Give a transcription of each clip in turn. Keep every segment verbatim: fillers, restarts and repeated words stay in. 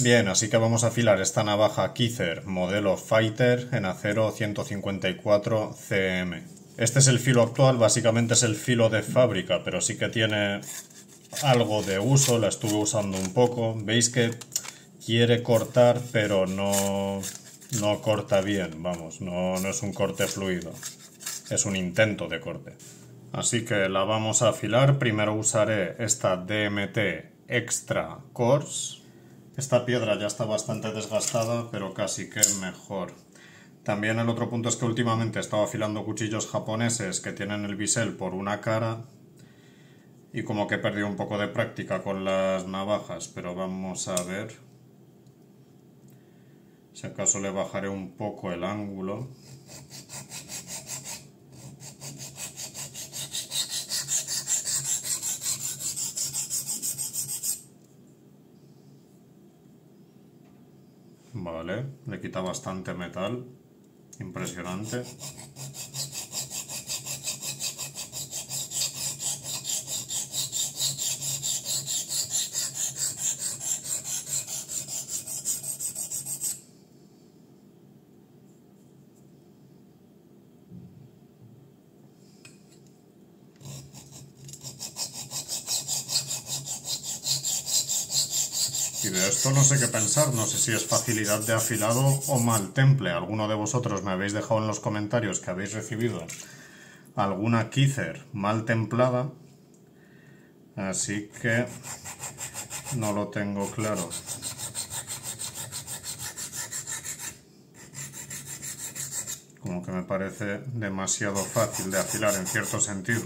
Bien, así que vamos a afilar esta navaja Kizer modelo Fighter en acero ciento cincuenta y cuatro C M. Este es el filo actual, básicamente es el filo de fábrica, pero sí que tiene algo de uso, la estuve usando un poco. Veis que quiere cortar, pero no, no corta bien, vamos, no, no es un corte fluido, es un intento de corte. Así que la vamos a afilar. Primero usaré esta D M T Extra Coarse. Esta piedra ya está bastante desgastada, pero casi que mejor. También el otro punto es que últimamente he estado afilando cuchillos japoneses que tienen el bisel por una cara y como que he perdido un poco de práctica con las navajas, pero vamos a ver. Si acaso le bajaré un poco el ángulo. Vale, le quita bastante metal. Impresionante. Y de esto no sé qué pensar, no sé si es facilidad de afilado o mal temple. Alguno de vosotros me habéis dejado en los comentarios que habéis recibido alguna Kizer mal templada, así que no lo tengo claro. Como que me parece demasiado fácil de afilar en cierto sentido.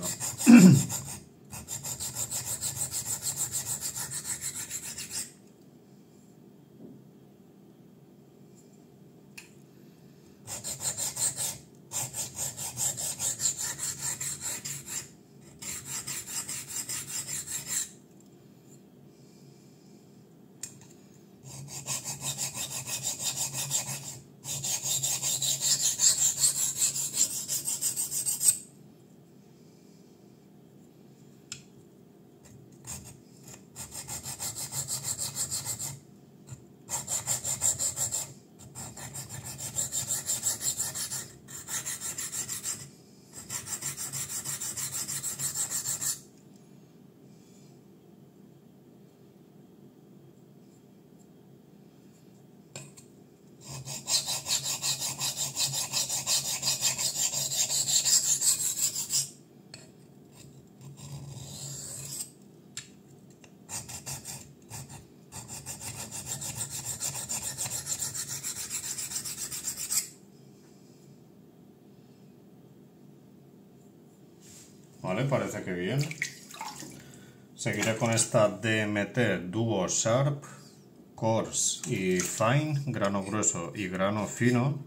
Vale, parece que bien. Seguiré con esta D M T Duo Sharp, Coarse y Fine, grano grueso y grano fino.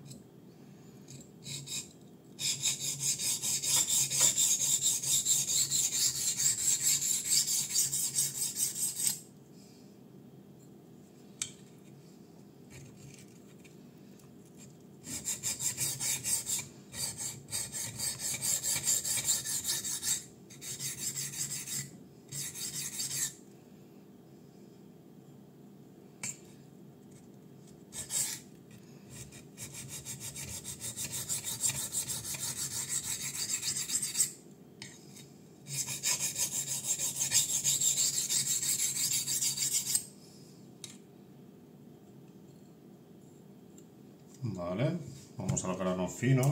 Vale, vamos al grano fino.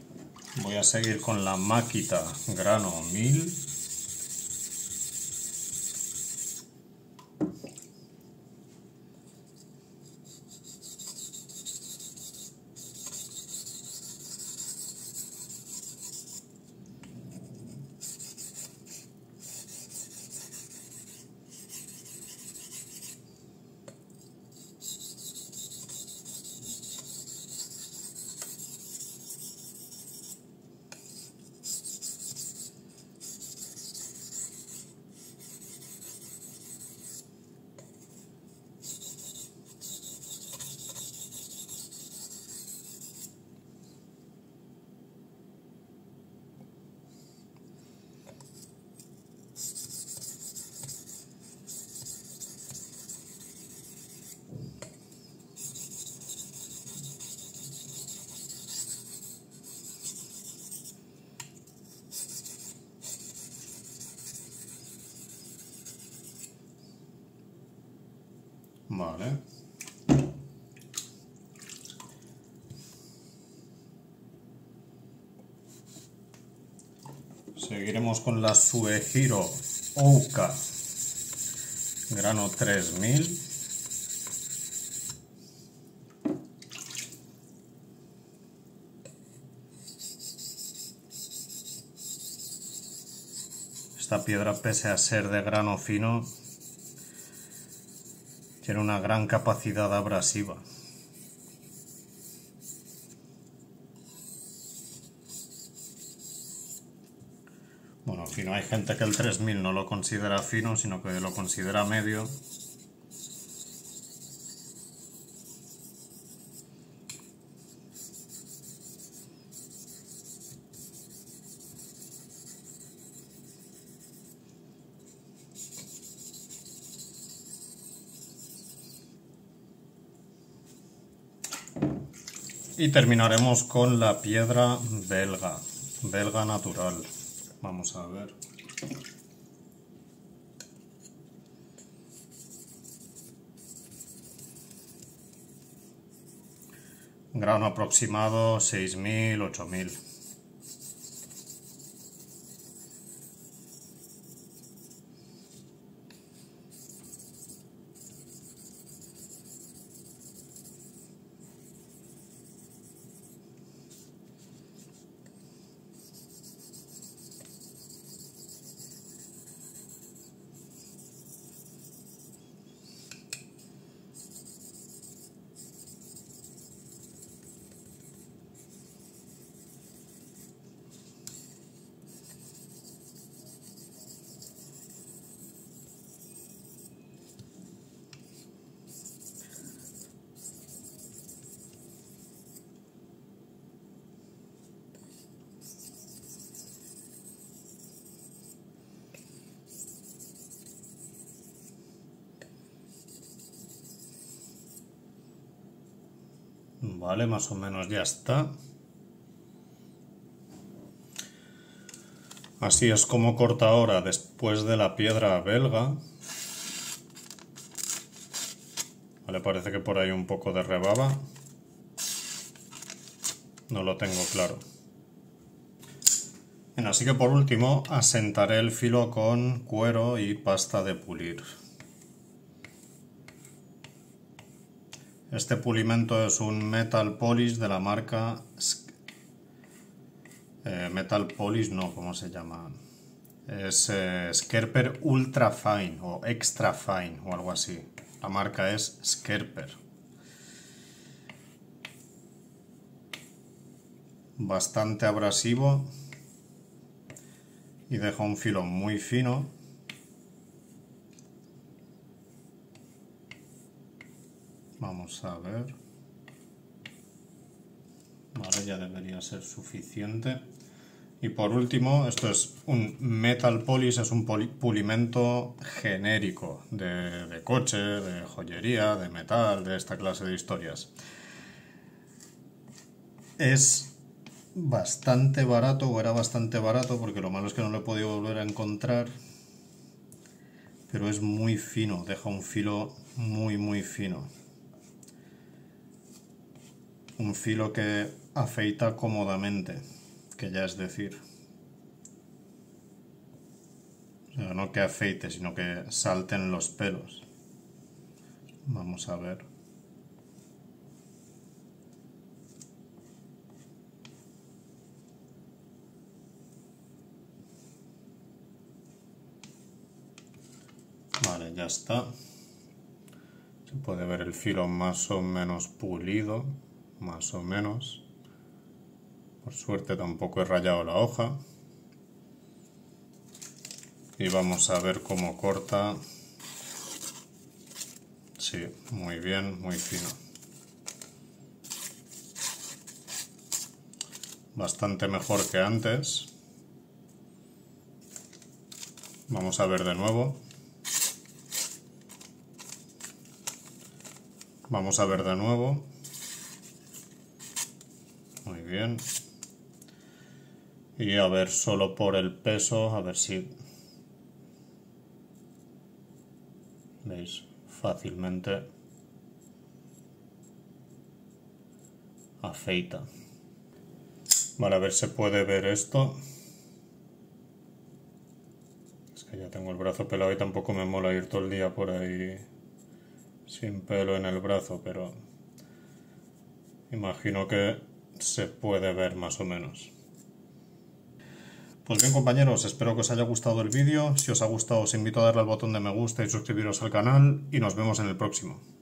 Voy a seguir con la Makita grano mil. Vale. Seguiremos con la Suehiro Ouka grano tres mil. Esta piedra, pese a ser de grano fino, tiene una gran capacidad abrasiva. Bueno, fino, hay gente que el tres mil no lo considera fino, sino que lo considera medio. Y terminaremos con la piedra belga, belga natural. Vamos a ver. Grano aproximado seis mil, ocho mil. Vale, más o menos ya está. Así es como corta ahora después de la piedra belga. Vale, parece que por ahí un poco de rebaba. No lo tengo claro. Bien, así que por último asentaré el filo con cuero y pasta de pulir. Este pulimento es un Metal Polish de la marca eh, Metal Polish, no, ¿cómo se llama? Es eh, Skerper Ultra Fine o Extra Fine o algo así. La marca es Skerper. Bastante abrasivo y deja un filo muy fino. Vamos a ver. Vale, ya debería ser suficiente. Y por último, esto es un Metal Polish, es un pulimento genérico de, de coche, de joyería, de metal, de esta clase de historias. Es bastante barato, o era bastante barato, porque lo malo es que no lo he podido volver a encontrar. Pero es muy fino, deja un filo muy muy fino. Un filo que afeita cómodamente, que ya es decir. O sea, no que afeite, sino que salten los pelos. Vamos a ver. Vale, ya está. Se puede ver el filo más o menos pulido. Más o menos. Por suerte tampoco he rayado la hoja. Y vamos a ver cómo corta. Sí, muy bien, muy fino. Bastante mejor que antes. Vamos a ver de nuevo. Vamos a ver de nuevo. Muy bien. Y a ver solo por el peso, a ver si... ¿Veis? Fácilmente afeita. Vale, a ver, se puede ver esto. Es que ya tengo el brazo pelado y tampoco me mola ir todo el día por ahí sin pelo en el brazo, pero imagino que se puede ver más o menos. Pues bien, compañeros, espero que os haya gustado el vídeo. Si os ha gustado, os invito a darle al botón de me gusta y suscribiros al canal, y nos vemos en el próximo.